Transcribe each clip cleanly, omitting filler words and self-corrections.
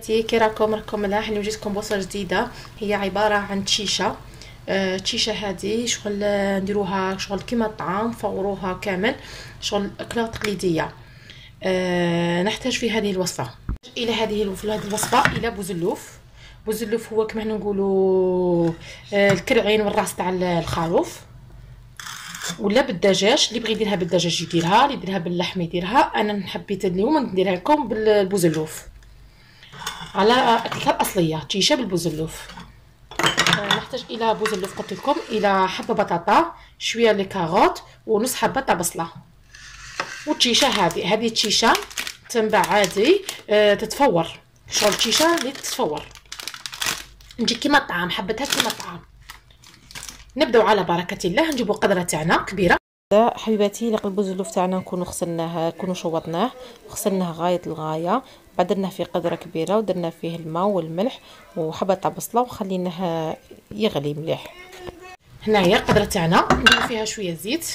حبيباتي، كي راكم ملاح. اليوم جيتكم بوصفه جديده. هي عباره عن تشيشه. تشيشه هذه شغل نديروها شغل كيما الطعام، فوروها كامل شغل اكله تقليديه. نحتاج في هذه الوصفه الى هذه الوصفه الى بوزلوف. بوزلوف هو كما نقولوا الكرعين والراس تاع الخروف، ولا بالدجاج. اللي بغى يديرها بالدجاج يديرها، اللي يديرها باللحم يديرها. انا حبيت اليوم نديرها لكم بالبوزلوف على اكلتها الاصليه، تشيشه بالبوزلوف. نحتاج الى بوزلوف قلت لكم، الى حبه بطاطا، شويه لي كاروت، ونص حبه تاع بصله. والتشيشه هذه التشيشه تنباع عادي، تتفور شغل تشيشه اللي تتفور، نجي كيما الطعام، حبتها كيما الطعام. نبداو على بركه الله. نجيبوا قدره تاعنا كبيره. حبيباتي لقى البوزلوف تاعنا نكونوا غسلناه، نكونوا شوطناه وغسلناه غايه الغايه. بعد درنا فيه قدره كبيره ودرنا فيه الماء والملح وحبه تاع بصله وخليناه يغلي مليح. هنايا القدره تاعنا نديرو فيها شويه زيت،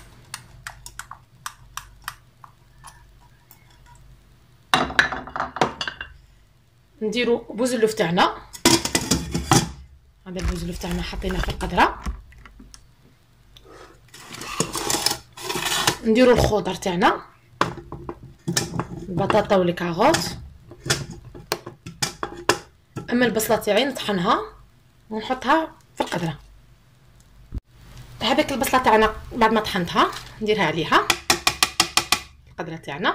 نديرو بوزلوف تاعنا. هذا البوزلوف تاعنا حطيناه في القدره. نديرو الخضر تاعنا، البطاطا والكاروت. اما البصله تاعي نطحنها ونحطها في القدره. هذيك البصله تاعنا بعد ما طحنتها نديرها عليها القدره تاعنا.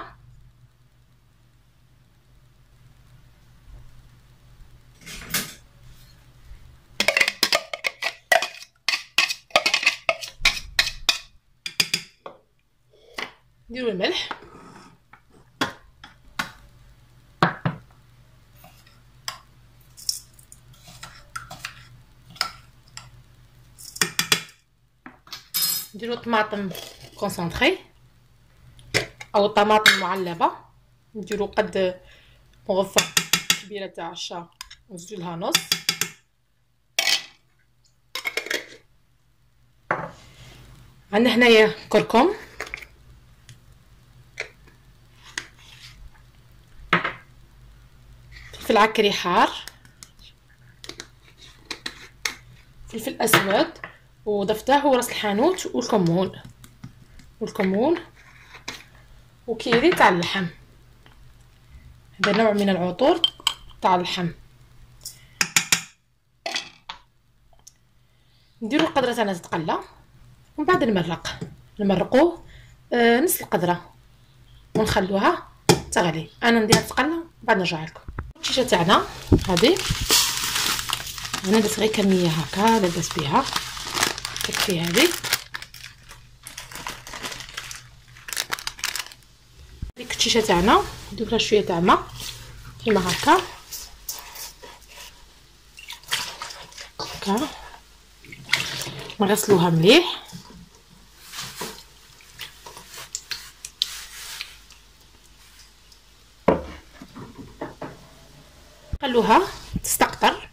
نديرو الملح، نديرو طماطم كونسونطري او طماطم معلبه، نديرو قد مغفى كبيره تاع الشا ونزيدو لها نص. عندنا هنايا كركم، فلفل عكري حار، فلفل اسود وضفته وراس الحانوت والكمون وكيري تاع اللحم. هذا نوع من العطور تاع اللحم. نديرو القدره تاعنا تتقلى ومن بعد نمرقوه نص القدره ونخلوها تغلي. انا نديرها تتقلى بعد نرجع لكم. التشيشه تاعنا هذه انا درت غير كميه هكا لبس بها تكفي. هذه ديك التشيشه تاعنا ندير لها شويه تاع ماء كيما هكا نغسلوها مليح. خلوها تستقطر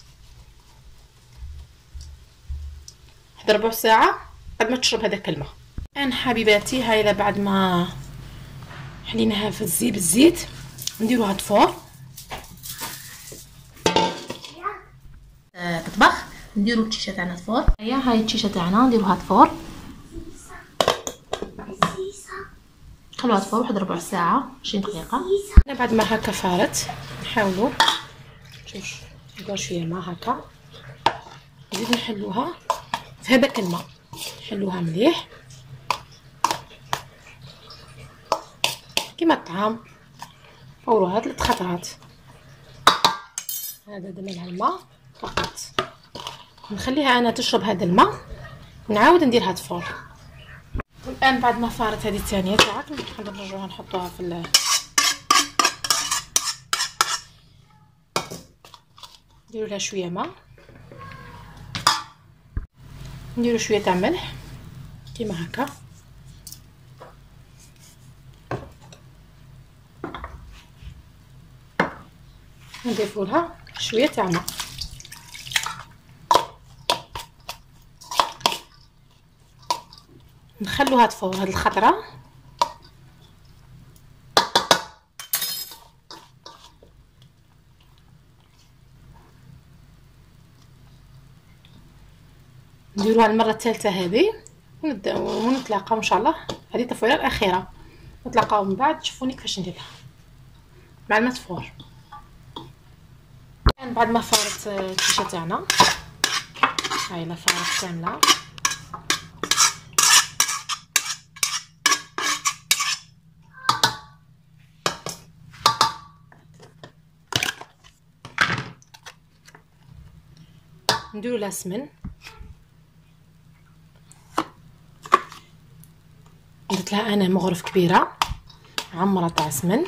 واحد ربع ساعه قد ما تشرب هذاك الماء. الان حبيباتي هاي بعد ما حليناها في بالزيت نديروها تفور تطبخ. نديرو التشيشه تاعنا تفور. هاي التشيشه تاعنا نديروها تفور، خلوها تفور واحد ربع ساعه 20 دقيقه. بعد ما هكا فارت نحاولوا ندير شويه ماء هكا، نزيد نحلوها في هذاك الماء، نحلوها مليح كيما الطعام. فوروها 3 خطرات. هذا درنا لها الماء فقط، نخليها انا تشرب هذا الماء ونعاود نديرها تفور. والان بعد ما فارت هذه الثانيه تاعك نرجعوها نحطوها في نديرو لها شويه ماء، نديرو شويه تاع ملح كيما هكا، نضيفو لها شويه تاع ماء. نخلوها تفور هاد الخطره. نديروها المره الثالثه هذه ونتلاقاو ان شاء الله. هذه التفويله الاخيره، نتلاقاو من بعد تشوفوني كيفاش نديرها مع الماء تفور. يعني بعد ما فارت الكيشه تاعنا، هاي لا فارت كامله. نديرو لها سمن، درت لها انا مغرف كبيره عمره تاع سمن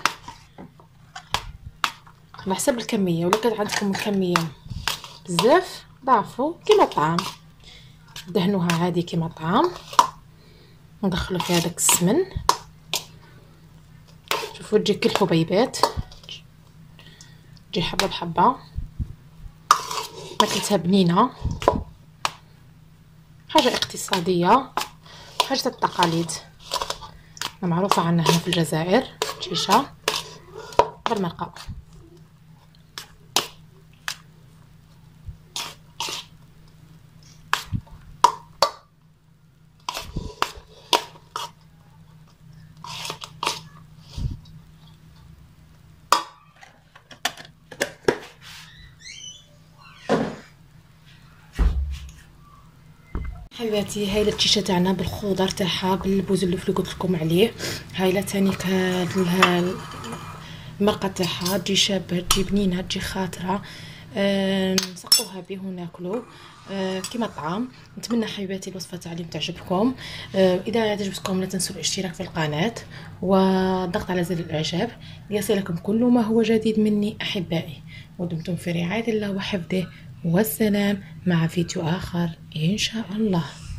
على حسب الكميه، ولا كانت عندكم الكميه بزاف ضعفوا كيما الطعام، دهنوها عادي كيما الطعام. ندخلو فيها داك السمن، شوفوا تجي كل الحبيبات، تجي حبه بحبه، ماكلتها بنينه، حاجه اقتصاديه، حاجه التقاليد معروفه عنا هنا في الجزائر. شيشه بالمرقه. حبيباتي هاي التشيشه تاعنا بالخضر تاعها بالبوزلوف اللي قلت لكم عليه. هاي لا تاني المرقه تاعها تجي شابه، تجي بنينه، تجي خاطره. نسقوها به وناكلو كيما الطعام. نتمنى حبيباتي الوصفه تاعي تعجبكم. اذا عجبتكم لا تنسوا الاشتراك في القناه والضغط على زر الاعجاب ليصلكم كل ما هو جديد مني احبائي. ودمتم في رعايه الله وحفظه، والسلام مع فيديو اخر ان شاء الله.